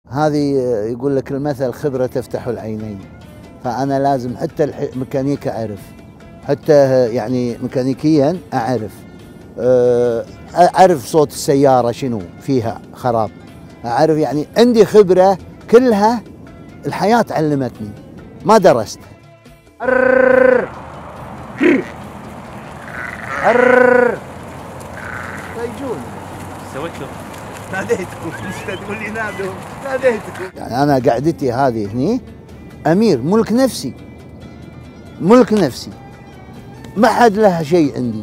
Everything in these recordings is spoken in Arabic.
هذه يقول لك المثل خبرة تفتح العينين، فأنا لازم حتى الميكانيكا أعرف، حتى يعني ميكانيكيا أعرف صوت السيارة شنو فيها خراب، أعرف يعني عندي خبرة كلها الحياة علمتني ما درست. يجون سويت له ناديتكم مش تقول لي نادوا ناديتكم. يعني أنا قعدتي هذه هني أمير ملك نفسي، ملك نفسي ما حد له شيء عندي.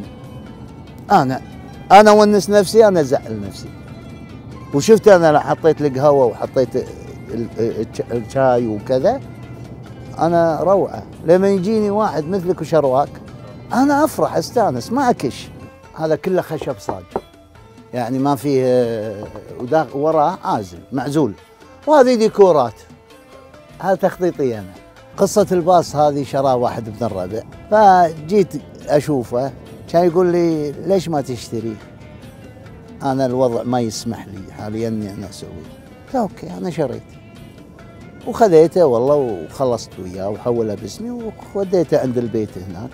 أنا ونس نفسي، أنا زعل نفسي. وشفت أنا لو حطيت القهوة وحطيت الشاي وكذا أنا روعة. لما يجيني واحد مثلك وشرواك أنا أفرح أستانس ما أكش. هذا كله خشب صاج يعني ما فيه وراه عازل معزول، وهذه ديكورات. هذا تخطيطي أنا. قصة الباص هذه شراه واحد من الربع، فجيت أشوفه كان يقول لي ليش ما تشتري؟ أنا الوضع ما يسمح لي حاليا إني أنا أسويه. قلت أوكي أنا شريت وخذيته والله وخلصت وياه وحوله باسمي ووديته عند البيت هناك.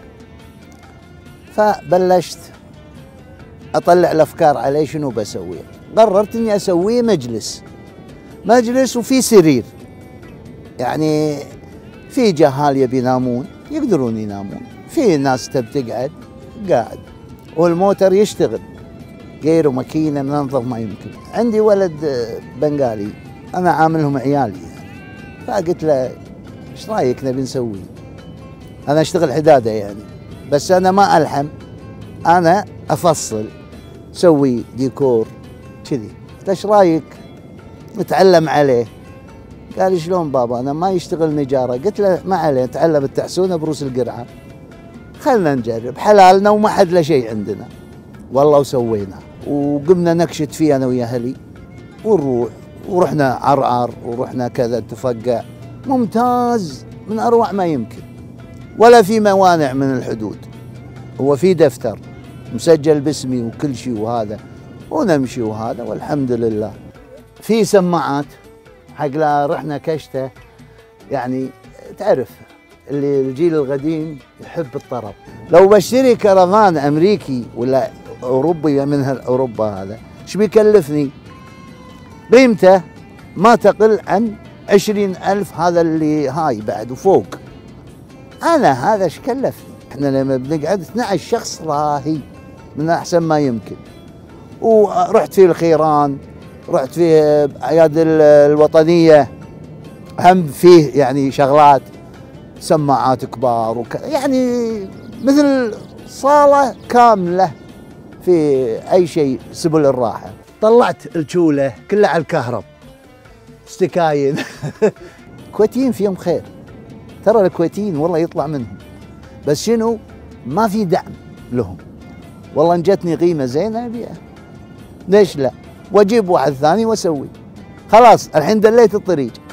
فبلشت أطلع الأفكار عليه شنو بسويه. قررت إني أسويه مجلس وفي سرير، يعني في جهال يبي ينامون يقدرون ينامون، في ناس تبي تقعد قاعد، والموتر يشتغل غير ماكينه منظف ما يمكن. عندي ولد بنغالي انا عاملهم عيالي يعني، فقلت له ايش رايك نبي نسوي؟ انا اشتغل حداده يعني بس انا ما الحم، انا افصل سوي ديكور كذي. قلت ايش رايك نتعلم عليه؟ قال لي شلون بابا انا ما يشتغل نجاره؟ قلت له ما عليه نتعلم التحسونه بروس القرعه، خلنا نجرب حلالنا وما حد له شيء عندنا. والله وسوينا وقمنا نكشت فيه انا ويا اهلي ونروح ورحنا عرعر ورحنا كذا تفقع ممتاز من اروع ما يمكن، ولا في موانع من الحدود. هو في دفتر مسجل باسمي وكل شيء وهذا، ونمشي وهذا والحمد لله. في سماعات حق لا رحنا كشته، يعني تعرف اللي الجيل القديم يحب الطرب. لو بشتري كرفان امريكي ولا اوروبي من اوروبا هذا ايش بيكلفني؟ قيمته ما تقل عن 20,000، هذا اللي هاي بعد وفوق. انا هذا ايش كلفني؟ احنا لما بنقعد 12 شخص راهي من احسن ما يمكن. ورحت في الخيران، رحت في اعياد الوطنيه، هم فيه يعني شغلات سماعات كبار يعني مثل صالة كاملة في أي شيء سبل الراحة. طلعت الجولة كلها على الكهرب، استكاين. الكويتيين فيهم خير، ترى الكويتيين والله يطلع منهم، بس شنو ما في دعم لهم. والله إن جتني قيمة زينة أبيعها، ليش لا؟ وأجيب واحد ثاني وأسوي. خلاص الحين دليت الطريق.